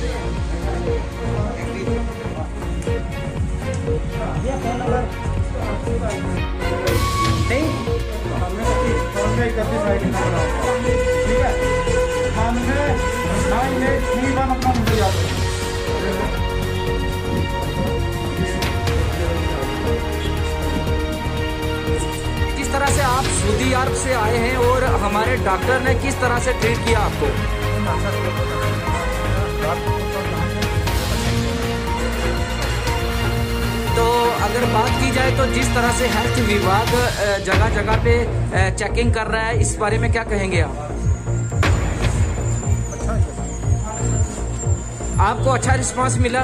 किस तरह से आप सऊदी अरब से आए हैं और हमारे डॉक्टर ने किस तरह से ट्रीट किया आपको? तो अगर बात की जाए तो जिस तरह से हेल्थ विभाग जगह जगह पे चेकिंग कर रहा है, इस बारे में क्या कहेंगे आप? आपको अच्छा रिस्पांस मिला?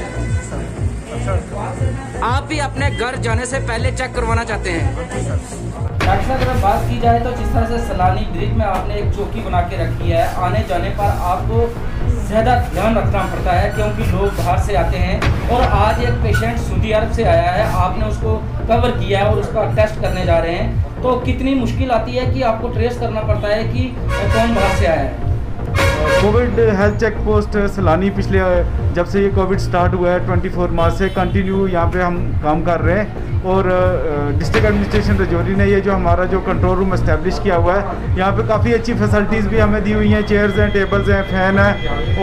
आप भी अपने घर जाने से पहले चेक करवाना चाहते हैं? डॉक्टर साहब, अगर बात की जाए तो जिस तरह से सलानी ब्रिज में आपने एक चौकी बना के रखी है, आने जाने पर आपको ज़्यादा ध्यान रखना पड़ता है क्योंकि लोग बाहर से आते हैं। और आज एक पेशेंट सऊदी अरब से आया है, आपने उसको कवर किया है और उसका टेस्ट करने जा रहे हैं, तो कितनी मुश्किल आती है कि आपको ट्रेस करना पड़ता है कि कौन बाहर से आया है? Covid health check post Salani पिछले जब से ये कोविड स्टार्ट हुआ है 24 मार्च से कंटिन्यू यहाँ पे हम काम कर रहे हैं। और डिस्ट्रिक्ट एडमिनिस्ट्रेशन रजौरी ने ये जो हमारा जो कंट्रोल रूम इस्टेब्लिश किया हुआ है, यहाँ पे काफ़ी अच्छी फैसिलिटीज़ भी हमें दी हुई हैं, चेयर्स हैं, टेबल्स हैं, फ़ैन है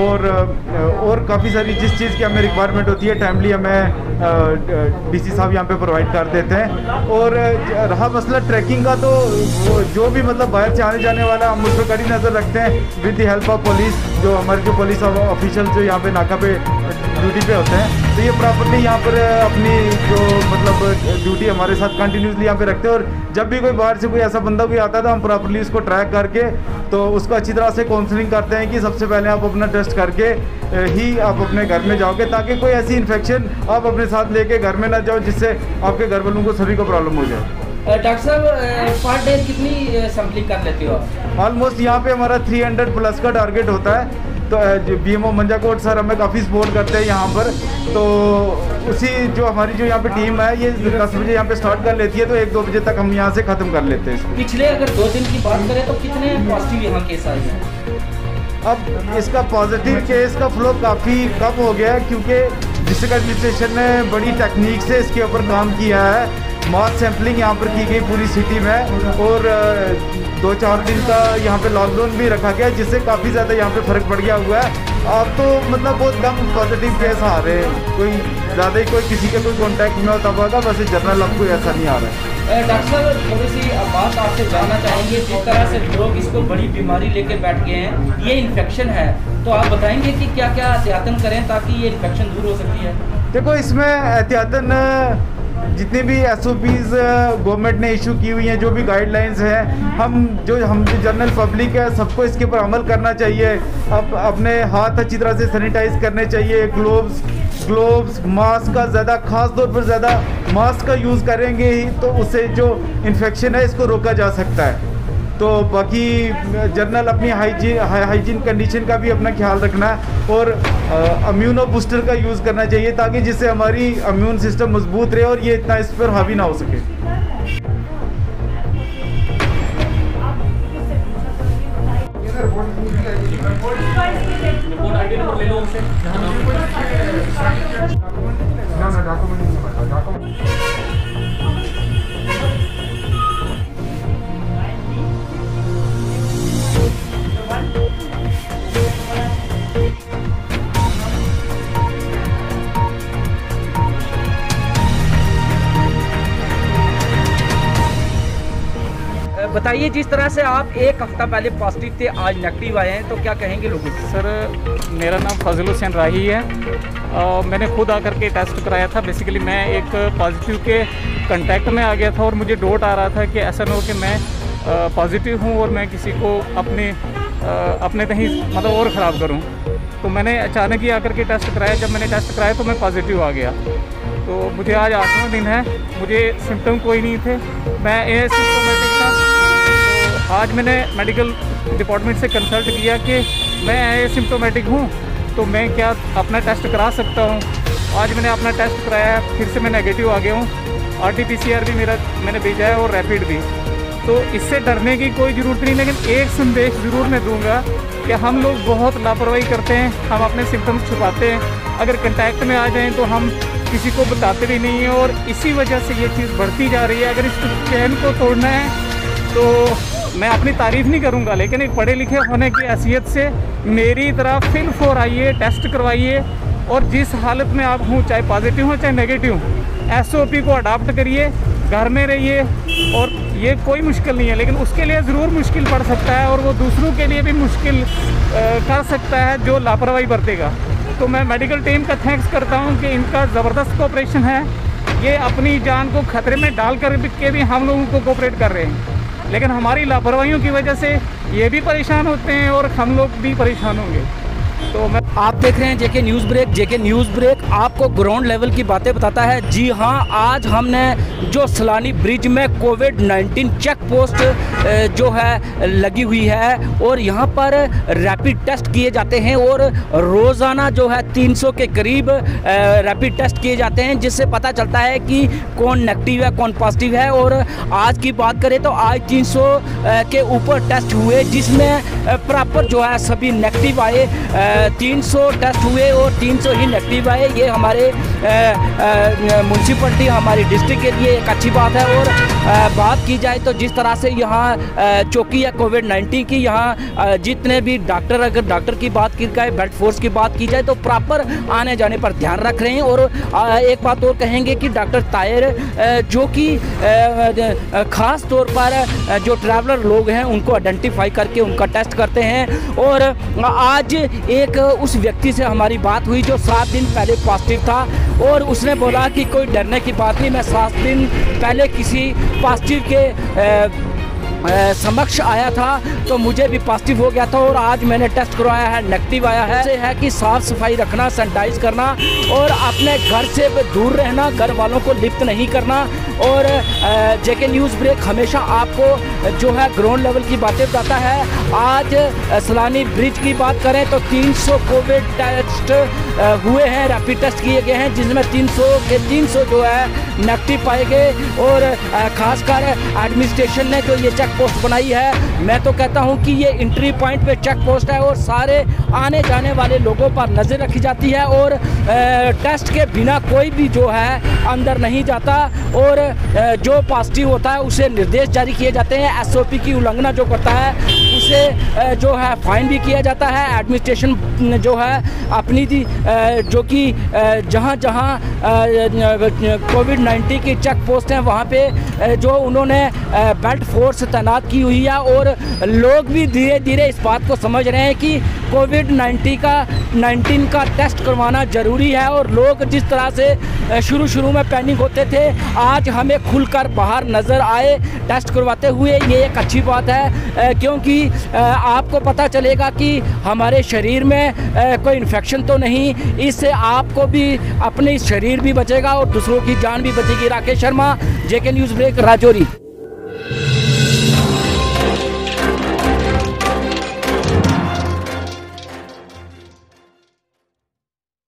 और काफ़ी सारी जिस चीज़ की हमें रिक्वायरमेंट होती है टाइमली हमें डीसी साहब यहाँ पे प्रोवाइड कर देते हैं। और रहा मसला ट्रैकिंग का, तो जो भी मतलब बाहर से आने जाने वाला हम उस पर कड़ी नज़र रखते हैं with the help of police. जो हमारे जो पुलिस ऑफिशियल जो यहाँ पे नाका पे ड्यूटी पे होते हैं, तो ये प्रॉपर्ली यहाँ पर अपनी जो मतलब ड्यूटी हमारे साथ कंटिन्यूसली यहाँ पे रखते हैं। और जब भी कोई बाहर से कोई ऐसा बंदा कोई आता है तो हम प्रॉपर्ली उसको ट्रैक करके तो उसको अच्छी तरह से काउंसलिंग करते हैं कि सबसे पहले आप अपना टेस्ट करके ही आप अपने घर में जाओगे, ताकि कोई ऐसी इन्फेक्शन आप अपने साथ लेके घर में ना जाओ जिससे आपके घर वालों को सभी को प्रॉब्लम हो जाए। डॉक्टर साहब, पर डे कितनी सैंपलिंग कर लेते हो आप? ऑलमोस्ट यहाँ पे हमारा 300 प्लस का टारगेट होता है। तो BMO मंजाकोट सर हमें काफ़ी सपोर्ट करते हैं यहाँ पर। तो उसी जो हमारी जो यहाँ पे टीम है ये 10 बजे यहाँ पे स्टार्ट कर लेती है, तो 1-2 बजे तक हम यहाँ से ख़त्म कर लेते हैं। पिछले अगर 2 दिन की बात करें तो कितने पॉजिटिव यहाँ केस आए हैं? अब इसका पॉजिटिव केस का फ्लो काफ़ी कम हो गया है क्योंकि डिस्ट्रिक्ट एडमिनिस्ट्रेशन ने बड़ी टेक्निक से इसके ऊपर काम किया है। मास सैम्पलिंग यहाँ पर की गई पूरी सिटी में और 2-4 दिन का यहाँ पे लॉकडाउन भी रखा गया, जिससे काफ़ी ज़्यादा यहाँ पे फ़र्क पड़ गया हुआ है। अब तो मतलब बहुत कम पॉजिटिव केस आ रहे हैं, कोई ज़्यादा ही कोई किसी के कोई कॉन्टैक्ट में होता होगा, वैसे जनरल अब कोई ऐसा नहीं आ रहा है। डॉक्टर साहब, थोड़ी सी बात आपसे जानना चाहेंगे, जिस तरह से लोग इसको बड़ी बीमारी लेके बैठ गए हैं, ये इन्फेक्शन है, तो आप बताएंगे कि क्या क्या एहतियातन करें ताकि ये इन्फेक्शन दूर हो सकती है? देखो, इसमें एहतियातन जितने भी SOPs गवर्नमेंट ने इशू की हुई हैं, जो भी गाइडलाइंस हैं, हम जो जनरल पब्लिक है सबको इसके ऊपर अमल करना चाहिए। अब अपने हाथ अच्छी तरह से सैनिटाइज करने चाहिए, ग्लोव्स मास्क का ज़्यादा, ख़ास तौर पर ज़्यादा मास्क का यूज़ करेंगे ही तो उससे जो इन्फेक्शन है इसको रोका जा सकता है। तो बाकी जनरल अपनी हाइजीन कंडीशन का भी अपना ख्याल रखना है और इम्यूनो बूस्टर का यूज़ करना चाहिए ताकि जिससे हमारी इम्यून सिस्टम मजबूत रहे और ये इतना इस पर हावी ना हो सके। बताइए, जिस तरह से आप एक हफ्ता पहले पॉजिटिव थे, आज नेगेटिव आए हैं, तो क्या कहेंगे लोगों को? सर, मेरा नाम फजल हुसैन राही है और मैंने खुद आकर के टेस्ट कराया था। बेसिकली मैं एक पॉजिटिव के कांटेक्ट में आ गया था और मुझे डाउट आ रहा था कि ऐसा ना हो कि मैं पॉजिटिव हूँ और मैं किसी को अपने कहीं मतलब और ख़राब करूँ। तो मैंने अचानक ही आकर के टेस्ट कराया। जब मैंने टेस्ट कराया तो मैं पॉजिटिव आ गया। तो मुझे आज 8वां दिन है, मुझे सिम्टम कोई नहीं थे, मैं एसिम्प्टोमेटिक था। तो आज मैंने मेडिकल डिपार्टमेंट से कंसल्ट किया कि मैं एसिम्प्टोमेटिक हूँ तो मैं क्या अपना टेस्ट करा सकता हूँ। आज मैंने अपना टेस्ट कराया, फिर से मैं नेगेटिव आ गया हूँ। RT-PCR भी मैंने भेजा है और रैपिड भी। तो इससे डरने की कोई ज़रूरत नहीं, लेकिन एक संदेश ज़रूर मैं दूँगा कि हम लोग बहुत लापरवाही करते हैं, हम अपने सिम्टम्स छुपाते हैं, अगर कंटैक्ट में आ जाएं तो हम किसी को बताते भी नहीं हैं और इसी वजह से ये चीज़ बढ़ती जा रही है। अगर इस चैन को तोड़ना है तो मैं अपनी तारीफ़ नहीं करूँगा, लेकिन एक पढ़े लिखे होने की हैसियत से मेरी तरह फिल फॉर आइए, टेस्ट करवाइए और जिस हालत में आप हों, चाहे पॉजिटिव हो चाहे नेगेटिव, SOP को अडाप्ट करिए, घर में रहिए। और ये कोई मुश्किल नहीं है, लेकिन उसके लिए ज़रूर मुश्किल पड़ सकता है और वो दूसरों के लिए भी मुश्किल कर सकता है जो लापरवाही बरतेगा। तो मैं मेडिकल टीम का थैंक्स करता हूँ कि इनका ज़बरदस्त कोऑपरेशन है, ये अपनी जान को खतरे में डाल कर के भी हम लोगों को कोऑपरेट कर रहे हैं, लेकिन हमारी लापरवाहियों की वजह से ये भी परेशान होते हैं और हम लोग भी परेशान होंगे। तो मैं आप देख रहे हैं JK news break. JK news break आपको ग्राउंड लेवल की बातें बताता है। जी हाँ, आज हमने जो सलानी ब्रिज में कोविड-19 चेक पोस्ट जो है लगी हुई है और यहाँ पर रैपिड टेस्ट किए जाते हैं और रोज़ाना जो है 300 के करीब रैपिड टेस्ट किए जाते हैं, जिससे पता चलता है कि कौन नेगेटिव है कौन पॉजिटिव है। और आज की बात करें तो आज 300 के ऊपर टेस्ट हुए, जिसमें प्रॉपर जो है सभी नेगेटिव आए। 300 टेस्ट हुए और 300 ही नेगेटिव आए। ये हमारे म्यूनसिपलिटी, हमारी डिस्ट्रिक्ट के लिए एक अच्छी बात है। और बात की जाए तो जिस तरह से यहाँ चौकी है कोविड-19 की, यहाँ जितने भी डॉक्टर, अगर डॉक्टर की बात की जाए, बेड फोर्स की बात की जाए तो प्रॉपर आने जाने पर ध्यान रख रहे हैं। और एक बात और कहेंगे कि डॉक्टर ताहिर जो कि ख़ास तौर पर जो ट्रैवलर लोग हैं उनको आइडेंटिफाई करके उनका टेस्ट करते हैं। और आज एक उस व्यक्ति से हमारी बात हुई जो 7 दिन पहले पॉजिटिव था और उसने बोला कि कोई डरने की बात नहीं, मैं 7 दिन पहले किसी पॉजिटिव के समक्ष आया था तो मुझे भी पॉजिटिव हो गया था और आज मैंने टेस्ट करवाया है, नेगेटिव आया है। है कि साफ़ सफाई रखना, सैनिटाइज करना और अपने घर से दूर रहना, घर वालों को लिफ्ट नहीं करना। और जेके न्यूज़ ब्रेक हमेशा आपको जो है ग्राउंड लेवल की बातें बताता है। आज सलानी ब्रिज की बात करें तो 300 कोविड टेस्ट हुए हैं, रैपिड टेस्ट किए गए हैं, जिसमें 300 के 300 जो है नेगेटिव पाए गए। और ख़ासकर एडमिनिस्ट्रेशन ने जो ये चेक पोस्ट बनाई है, मैं तो कहता हूं कि ये एंट्री पॉइंट पे चेक पोस्ट है और सारे आने जाने वाले लोगों पर नज़र रखी जाती है और टेस्ट के बिना कोई भी जो है अंदर नहीं जाता। और जो पॉजिटिव होता है उसे निर्देश जारी किए जाते हैं, SOP की उल्लंघना जो करता है उसे जो है फाइन भी किया जाता है। एडमिनिस्ट्रेशन जो है अपनी जो कि जहाँ जहाँ कोविड-19 की चेक पोस्ट हैं वहाँ पे जो उन्होंने बेल्ट फोर्स तैनात की हुई है और लोग भी धीरे धीरे इस बात को समझ रहे हैं कि कोविड-19 का टेस्ट करवाना ज़रूरी है। और लोग जिस तरह से शुरू में पैनिक होते थे, आज हमें खुलकर बाहर नज़र आए टेस्ट करवाते हुए, ये एक अच्छी बात है क्योंकि आपको पता चलेगा कि हमारे शरीर में कोई इन्फेक्शन तो नहीं। इससे आपको भी अपने शरीर भी बचेगा और दूसरों की जान भी बचेगी। Rakesh Sharma, JK news break, Rajouri.